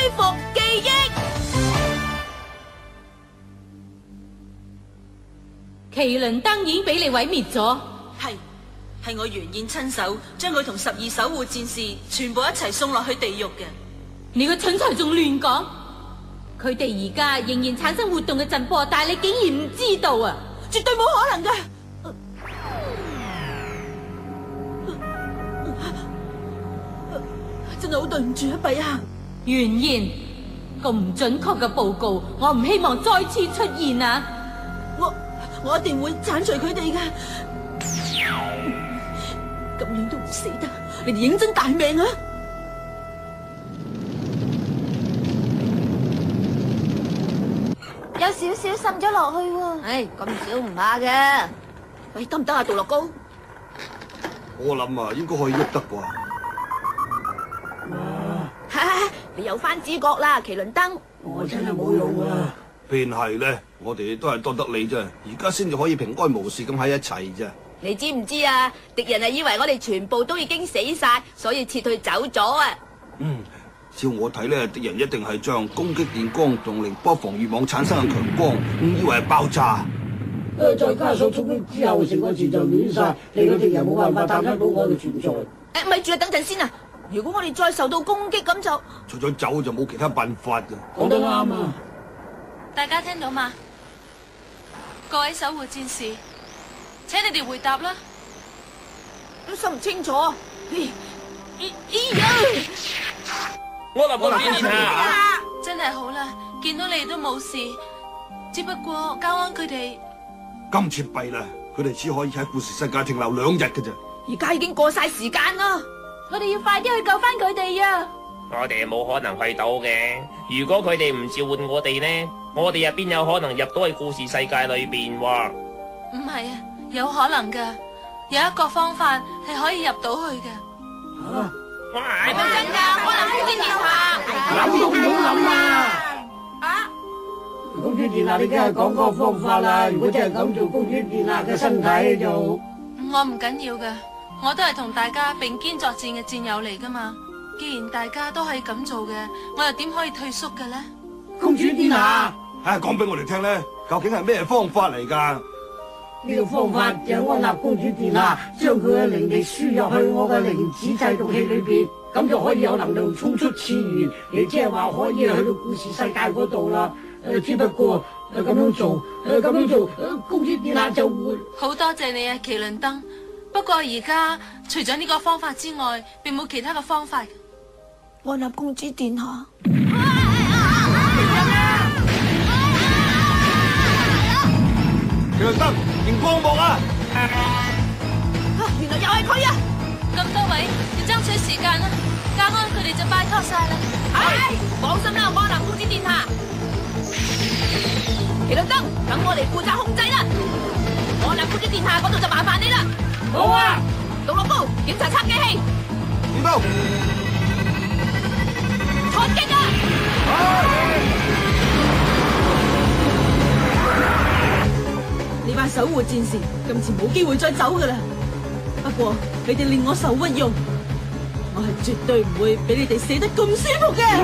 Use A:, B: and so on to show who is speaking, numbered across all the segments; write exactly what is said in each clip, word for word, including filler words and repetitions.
A: 復記憶。
B: 麒麟燈已經俾你毀滅咗。
A: 係，係我原燕親手將佢同十二守護戰士全部一齊送落去地獄嘅。
B: 你個蠢材仲亂講，佢哋而家仍然產生活動嘅震波，但係你竟然唔知道啊！
A: 絕對冇可能㗎。真係好對唔住啊，陛下。
B: 原燕，咁唔準確嘅報告，我唔希望再次出現啊！
A: 我我一定會鏟除佢哋㗎。咁樣都唔死得，你哋認真大命啊！
C: 有少少滲咗落去喎。
D: 唉，咁少唔怕嘅。
A: 喂，得唔得啊，杜樂高？
E: 我諗啊，應該可以喐得啩。
D: 你有翻知覺啦，麒麟燈。
F: 我真係冇用啊！
E: 邊係咧？我哋都係多得你啫，而家先至可以平安無事咁喺一齊啫。
D: 你知唔知啊？敵人係以為我哋全部都已經死晒，所以撤退走咗啊！
E: 嗯，照我睇咧，敵人一定係將攻擊電光動力波防禦網產生嘅強光誤以為係爆炸。
F: 誒，再加上衝擊之後，成個字就亂晒，令到敵人冇辦法探測到我嘅存在。
D: 誒，咪住啊！等陣先啊！如果我哋再受到攻擊，咁就
E: 除咗走就冇其他辦法㗎。
F: 講得啱啊！
G: 大家聽到嗎？各位守護戰士，請你哋回答啦。
D: 都心唔清楚。咦咦呀！
H: 我立功天下，
G: 真係好啦，見到你哋都冇事，只不過交安佢哋
E: 今次弊啦，佢哋只可以喺故事世界停留兩日㗎咋。
D: 而家已經過晒時間啦，
B: 我哋要快啲去救翻佢哋啊！
H: 我哋冇可能去到嘅。如果佢哋唔召喚我哋呢，我哋入邊有可能入到去故事世界裏邊喎。
G: 唔係啊，有可能噶，有一個方法係可以入到去嘅。
F: 啊！
D: 係咪真噶？可能公主殿下，
F: 諗都唔好諗啊！
D: 啊！
F: 公主殿下，你梗係講嗰個方法啦。如果真係咁做，公主殿下嘅身體就
G: 我唔緊要噶，我都係同大家並肩作戰嘅戰友嚟噶嘛。既然大家都可以咁做嘅，我又點可以退縮嘅咧？
F: 公主殿下，
E: 唉，講俾我哋聽咧，究竟係咩方法嚟噶？
F: 呢個方法就係安納公主殿下將佢嘅靈力輸入去我嘅靈子製動器裏邊，咁就可以有能量衝出次元，亦即係話可以去到故事世界嗰度啦。誒，只不過誒咁樣做，誒咁樣做，誒公主殿下就會
G: 好多謝你啊，麒麟燈。不過而家除咗呢個方法之外，並冇其他嘅方法。
D: 安納公主殿下。
E: 麒麟燈，熒光幕啊！
D: 啊，原來又係佢啊！
G: 咁多位要爭取時間啦，交安佢哋就拜託晒啦。
D: 唉，放心啦，安納公主殿下。麒麟燈，等我嚟負責控制啦。安納公主殿下嗰度就麻煩你啦。
F: 好啊！
D: 杜樂高，檢查測機器。
E: 點到？
D: 出擊啊！呢班守護戰士今次冇機會再走噶啦。不過你哋令我受屈辱，我係絕對唔會俾你哋死得咁舒服嘅。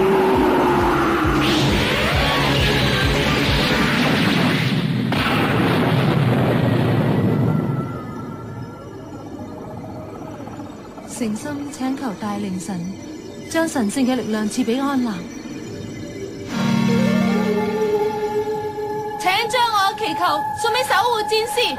G: 誠心請求大靈神將神聖嘅力量賜俾安南，請將我嘅祈求送俾守護戰士。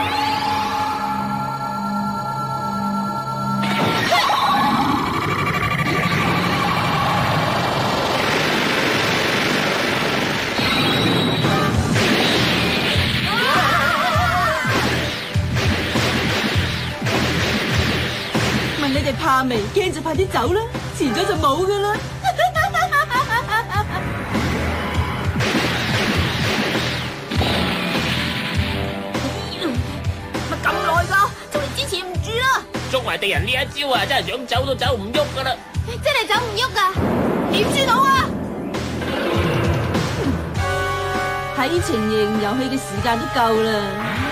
A: 問你哋怕未？驚就快啲走啦，遲咗就冇噶啦。
D: 乜咁耐噶？就嚟支持唔住啦！
H: 捉埋敵人呢一招啊，真係想走都走唔喐噶啦！
C: 真係走唔喐噶，
D: 點算好啊？
A: 睇情形，遊戲嘅時間都夠啦。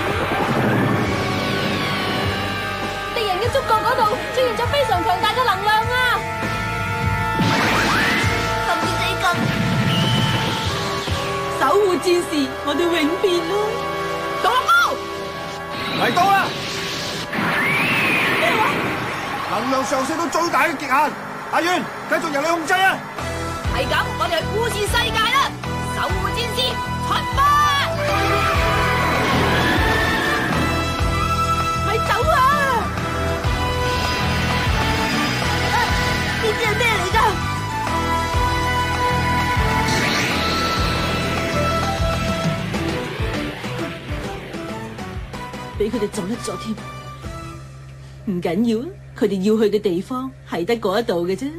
B: 敵人嘅觸角嗰度出現咗非常強大嘅能量啊！
D: 咁戰士，我哋永別啦！
A: 獨樂高
E: 嚟到啦！
D: 咩話？
E: 能量上升到最大嘅極限，阿遠繼續由你控制啊！
A: 係咁，我哋去故事世界啦！守護戰士出發！
D: 咪走啊！呢啲係咩嚟㗎？俾佢哋撞一咗添，唔緊要啊！佢哋要去嘅地方係得嗰一度嘅啫。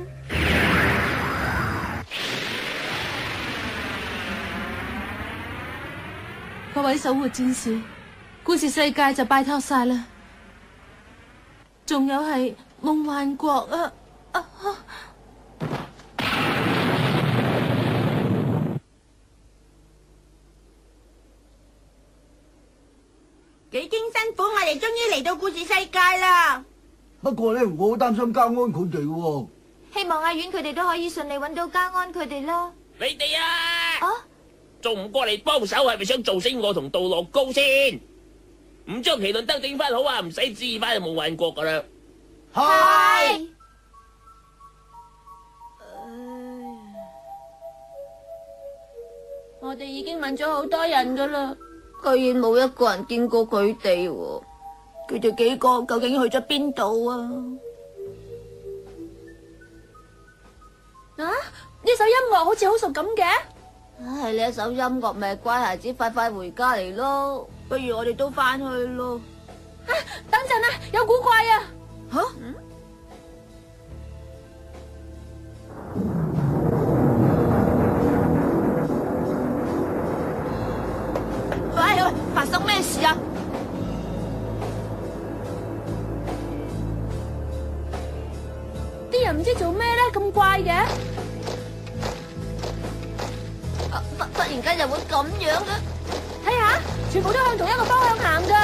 G: 各位守護戰士，故事世界就拜託晒啦。仲有係夢幻國啊！啊啊
C: 幾經辛苦，我哋終於嚟到故事世界啦！
F: 不過咧，我好擔心嘉安佢哋喎。
C: 希望阿遠佢哋都可以順利揾到嘉安佢哋啦。
H: 你哋啊，
C: 啊，
H: 仲唔過嚟幫手？係咪想做死我同杜樂高先？唔將麒麟燈整翻好啊！唔使置翻去夢幻國噶啦。
C: 係。
B: 我哋已經問咗好多人噶啦，居然冇一個人見過佢哋喎。佢哋幾個究竟去咗邊度啊？啊！呢首音樂好似好熟咁嘅。唉，呢一首音樂咪乖孩子快快回家嚟咯。不如我哋都翻去咯。啊！等陣啊，有古怪啊！吓？嗯？
A: 喂喂，發生咩事啊？
B: 啲人唔知做咩咧，咁怪嘅。啊！突突然間又會咁樣嘅，睇下，全部都向同一個方向行噶。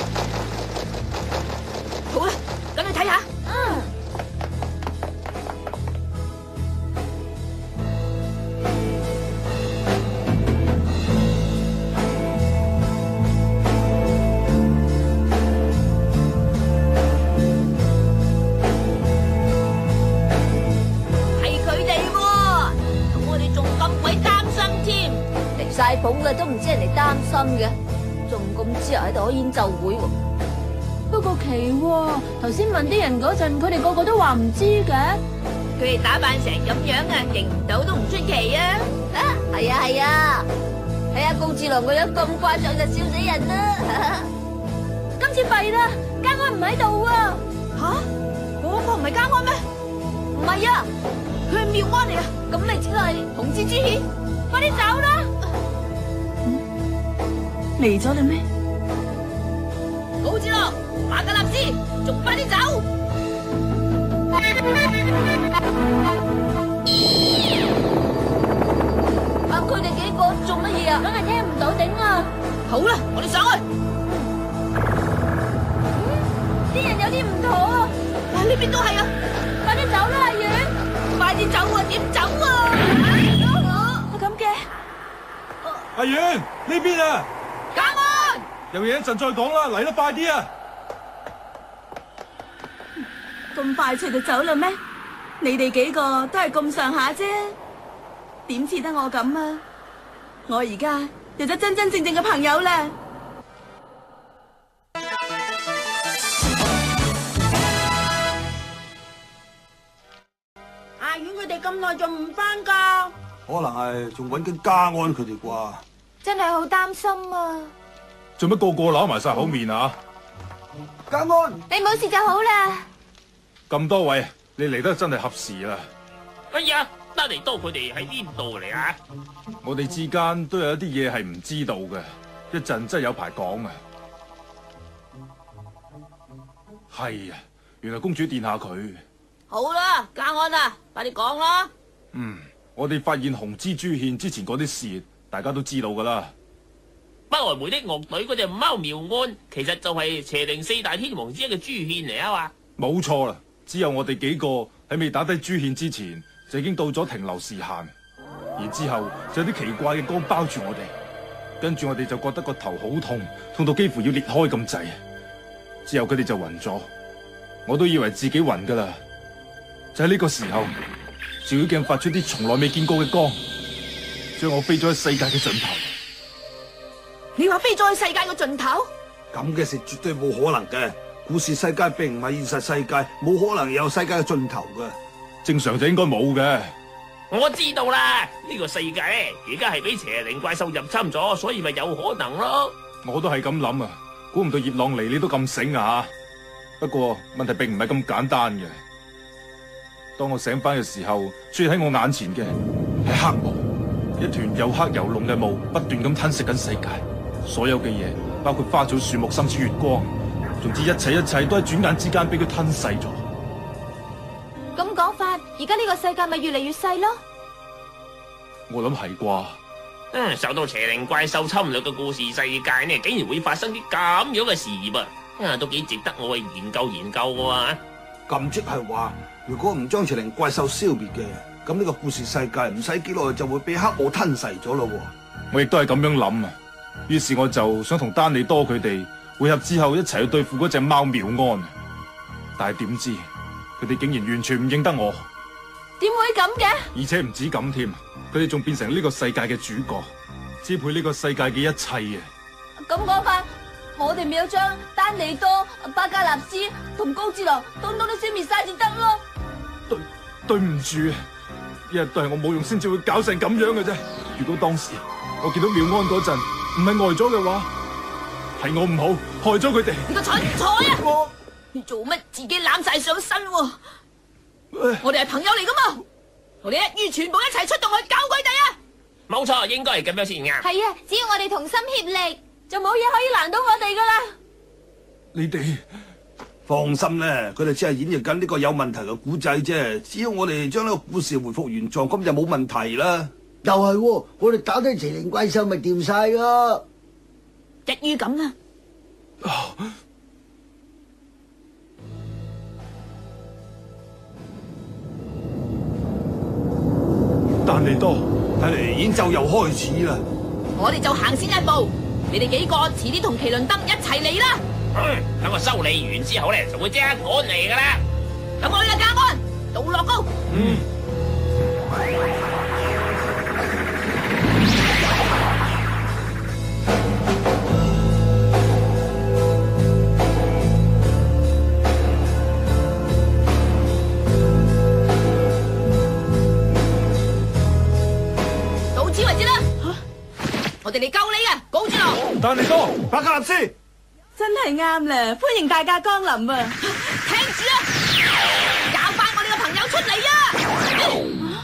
A: 好啦，等你睇下。
B: 嗯。
C: 晒捧嘅都唔知人哋擔心嘅，仲咁之後喺度開演奏會喎。
B: 不過奇喎，頭先問啲人嗰陣，佢哋個個都話唔知嘅。
A: 佢哋打扮成咁樣啊，認唔到都唔出奇啊！
C: 啊，係啊係啊，睇下高志良個樣咁乖，上就笑死人啦！
B: 今次弊啦，嘉安唔喺度啊！
A: 吓，嗰個唔係嘉安咩？
C: 唔係啊，
A: 佢係妙安嚟啊！
C: 咁你只係紅蜘蛛顯，
B: 快啲走啦！
D: 嚟咗啦咩？
A: 高志樂、馬格納斯，仲快啲走！
C: 啊！佢哋幾個做乜嘢啊？
B: 梗係聽唔到頂啊！
A: 好啦，我哋上去。
B: 啲人有啲唔妥啊！
A: 啊，呢邊都係啊！
B: 快啲走啦，阿遠！
A: 快啲走啊！點走啊？
B: 係咁嘅。
I: 阿遠呢邊啊！
A: 嘉安，
I: 有嘢一陣再講啦，嚟得快啲啊！
D: 咁快脆就走啦咩？你哋幾個都係咁上下啫，點似得我咁啊？我而家有咗真真正正嘅朋友啦！
C: 阿遠佢哋咁耐仲唔翻㗎？
E: 可能係仲揾緊嘉安佢哋啩？
C: 真係好擔心啊！
I: 做乜個個揦埋晒口面啊？
E: 嘉安，
C: 你冇事就好啦。
I: 咁多位，你嚟得真係合時啦！
H: 哎呀，得嚟多佢哋喺邊度嚟啊？
I: 我哋之間都有一啲嘢係唔知道嘅，一陣真係有排講啊！係啊，原來公主殿下佢。
A: 好啦，嘉安啊，快啲講啦！
I: 嗯，我哋發現紅蜘蛛獻之前嗰啲事，大家都知道噶啦。
H: 不萊梅的樂隊嗰隻貓苗安，其實就係邪靈四大天王之一嘅朱獻嚟啊嘛。
I: 冇錯啦，只有我哋幾個喺未打低朱獻之前，就已經到咗停留時限，然之後就有啲奇怪嘅光包住我哋。 跟住我哋就覺得個頭好痛，痛到幾乎要裂開咁滯。之後佢哋就暈咗，我都以為自己暈噶啦。就喺呢個時候，照妖鏡發出啲從來未見過嘅光，將我飛咗喺世界嘅盡頭。
D: 你話飛咗去世界嘅盡頭？
E: 咁嘅事絕對冇可能嘅。故事世界並唔係現實世界，冇可能有世界嘅盡頭嘅。
I: 正常就應該冇嘅。
H: 我知道啦，呢個世界咧而家係俾邪靈怪獸入侵咗，所以咪有可能咯。
I: 我都係咁諗啊，估唔到葉朗尼你都咁醒啊！不過問題並唔係咁簡單嘅。當我醒翻嘅時候，出現喺我眼前嘅係黑霧，一團又黑又濃嘅霧，不斷咁吞噬緊世界，所有嘅嘢，包括花草樹木，甚至月光，總之一切一切都喺轉眼之間俾佢吞噬咗。
B: 咁講法，而家呢個世界咪越嚟越細咯？
I: 我諗係啩。
H: 嗯，受到邪靈怪獸侵略嘅故事世界呢，竟然會發生啲咁樣嘅事噃，啊，都幾值得我去研究研究嘅喎。
E: 咁即係話，如果唔將邪靈怪獸消滅嘅，咁呢個故事世界唔使幾耐就會被黑霧吞噬咗咯。
I: 我亦都係咁樣諗啊。於是我就想同丹尼多佢哋會合之後一齊去對付嗰隻貓妙安，但係點知佢哋竟然完全唔認得我。
B: 點會咁嘅？
I: 而且唔止咁添，佢哋仲變成呢個世界嘅主角，支配呢個世界嘅一切嘅。
B: 咁講法，我哋咪要將丹尼多、巴加納斯同高志郎通通都消滅晒至得咯。
I: 對對唔住，一日都係我冇用先至會搞成咁樣嘅啫。如果當時我見到妙安嗰陣唔係呆咗嘅話，係我唔好害咗佢哋。
D: 你個蠢材啊！我你做乜自己攬晒上身喎？我哋係朋友嚟噶嘛？我哋一於全部一齊出動去搞佢哋啊！
H: 冇錯，應該係咁樣先啱。
B: 係啊，只要我哋同心協力，就冇嘢可以難到我哋噶啦。
I: 你哋
E: 放心咧，佢哋只係演繹緊呢個有問題嘅古仔啫。只要我哋將呢個故事回復原狀，咁就冇問題啦。
F: 又係喎，我哋打低邪靈怪獸咪掂晒咯。
D: 一於咁啦。
I: 丹尼多，
E: 睇嚟演奏又開始啦。
D: 我哋就行先一步，你哋幾個遲啲同麒麟燈一齊嚟啦。
H: 嗯，等我修理完之後咧，就會即刻趕嚟噶啦。
D: 咁我哋嘅加安，杜樂高。
I: 嗯。
D: 我哋嚟救你啊，高志郎！
I: 丹尼多，
E: 巴加納斯，
D: 真係啱啦，歡迎大家光臨啊！聽住啊，搞翻我哋個朋友出嚟啊！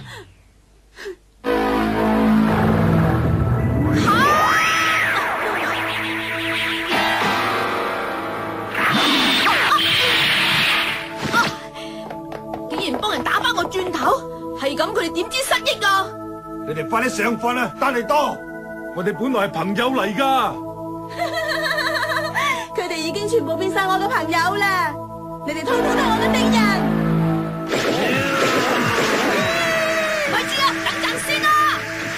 D: 竟然幫人打翻我轉頭，係咁佢哋點知失憶啊？
E: 你哋快啲上課啦，丹尼多！
I: 我哋本來係朋友嚟噶，
D: 佢哋已經全部變晒我嘅朋友啦！你哋通通都係我嘅敵人。咪住啊，等陣先啊！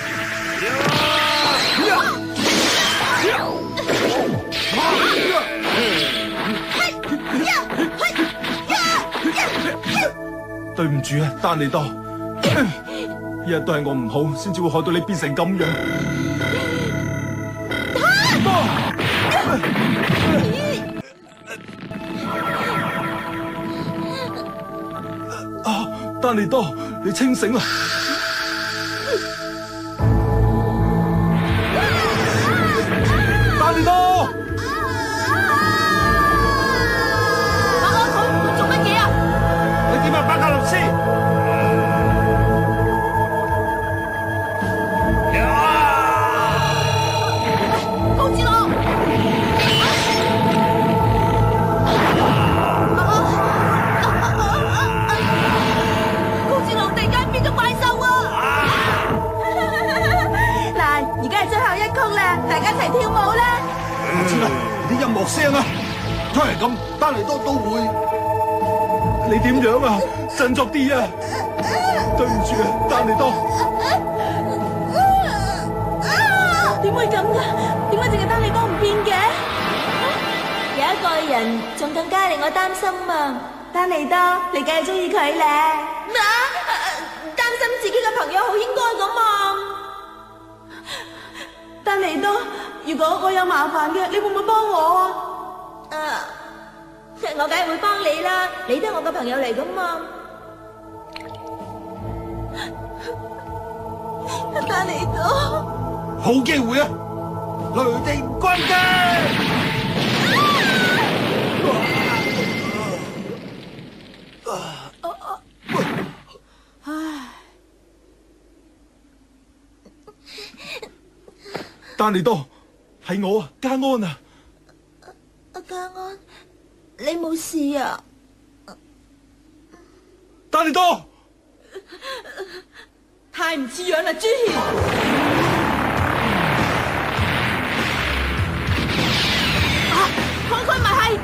I: 對唔住啊，丹尼多，一日都係我唔好，先至會害到你變成咁樣。啊，丹尼多，你清醒啦！丹尼多，
D: 馬安佢佢做乜嘢啊？
E: 你點啊，巴加納斯？
D: 大家一齊跳舞啦！
E: 我知啦，啲音樂聲啊，都係咁，丹尼多都會。
I: 你點樣啊？振作啲啊！對唔住啊，丹尼多。
D: 點會咁噶？點解淨係丹尼多唔變嘅？有一個人仲更加令我擔心啊！丹尼多，你梗係中意佢咧？咩啊？擔心自己嘅朋友好應該咁嘛？丹尼多，如果我有麻煩嘅，你會唔會幫我啊？啊，我梗係會幫你啦，你都係我嘅朋友嚟噶嘛。丹尼多，
E: 好機會啊！雷霆軍擊！
D: 唉，
I: 丹尼多，係我啊，嘉安啊！
D: 阿嘉安，你冇事啊？
I: 丹尼多，
D: 太唔似樣啦，朱賢！啊，看佢咪係！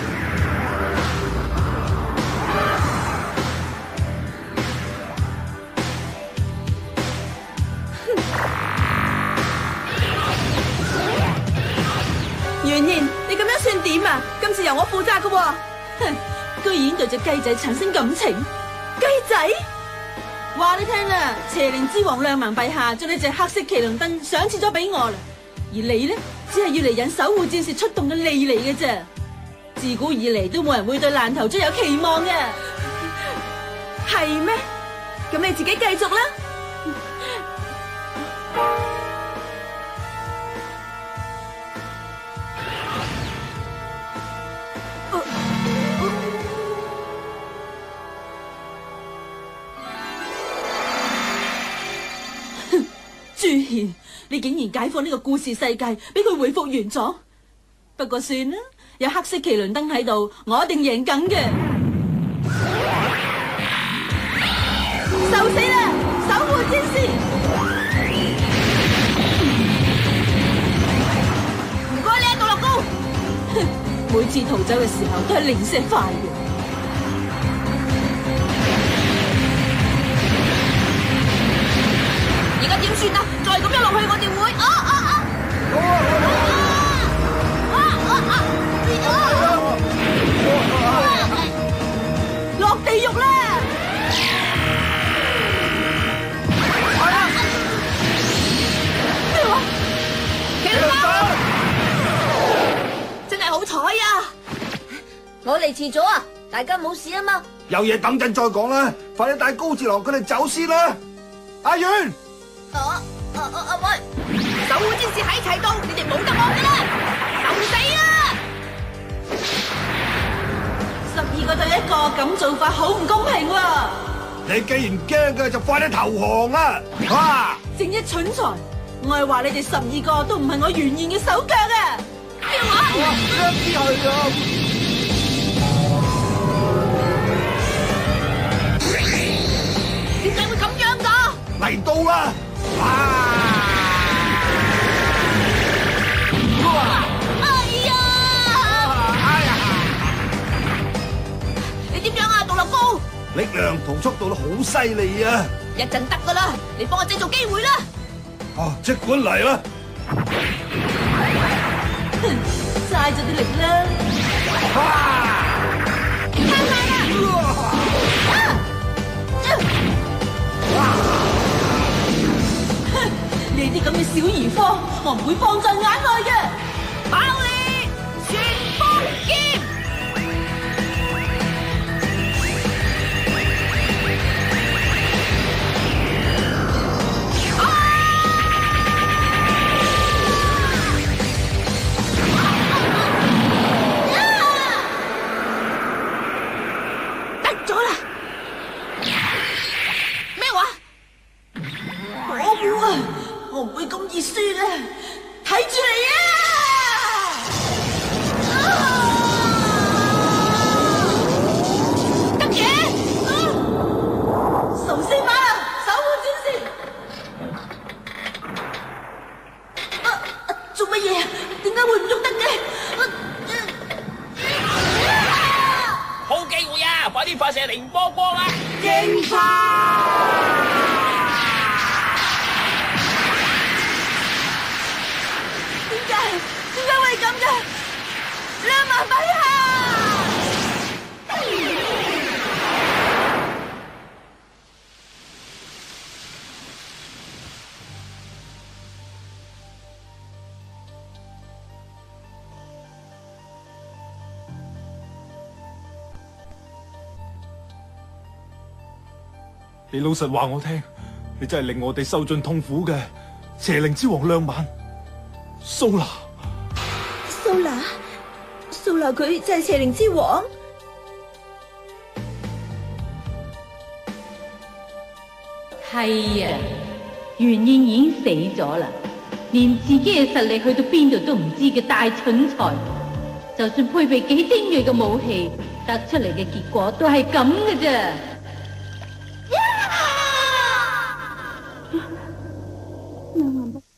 D: 袁賢，你咁樣算點啊？今次由我負責㗎喎！哼，居然對隻雞仔產生感情，雞仔！話你聽啊，邪靈之王亮盲陛下將呢隻黑色麒麟燈賞賜咗俾我啦，而你呢，只係要嚟引守護戰士出動嘅利嚟嘅啫。自古以嚟都冇人會對爛頭卒有期望嘅，係咩？咁你自己繼續啦。朱賢，你竟然解放呢個故事世界，俾佢回復原狀。不過算啦，有黑色麒麟燈喺度，我一定贏緊嘅。受死啦，守護戰士！唔該你，杜樂高。哼，每次逃走嘅時候都係零舍快嘅。而家點算啊？再咁樣落去，我哋會啊啊啊！落地獄啦！咩話？麒麟燈！真係好彩啊！
C: 我嚟遲咗啊！大家冇事啊嘛？
E: 有嘢等陣再講啦，快啲帶高志郎佢哋走先啦！阿遠。
C: 啊啊啊啊喂！守護戰士喺齊度，你哋冇得我㗎啦，受死啦！
D: 十二個對一個咁做法好唔公平喎！
E: 你既然驚嘅就快啲投降啦！哇！
D: 正一蠢材，我係話你哋十二個都唔係我原燕嘅手腳啊！咩話？
E: 一啲係啊！
C: 點解會咁樣㗎？
E: 嚟到啦！啊！
C: 哎呀！
E: 哎呀！
C: 你點樣啊，杜立高？
E: 力量同速度都好犀利啊！
C: 一陣得噶啦，你幫我製造機會啦！
E: 哦，即管嚟啦！
D: 哼，嘥咗啲力啦！
C: 攤下啦！
D: 你啲咁嘅小兒科，我唔會放在眼內嘅。
C: 爆裂旋風劍！
D: 得咗啦！
C: 咩話？
D: 可惡啊！我唔會咁易輸啊！睇住你啊！
C: 得嘅！
D: 壽司馬啦，守護戰士！啊啊！做乜嘢啊？點解會唔喐得嘅？
H: 好機會啊！快啲發射凌波光啦！
E: 驚花！
D: 陛下！
I: 你老實話我聽，你真係令我哋受盡痛苦嘅邪靈之王亮晚。蘇娜，
D: 蘇娜，蘇娜佢就係邪靈之王。
J: 係啊，袁燕已經死咗啦，連自己嘅實力去到邊度都唔知嘅大蠢材，就算配備幾精銳嘅武器，得出嚟嘅結果都係咁嘅啫。
B: 亮晚不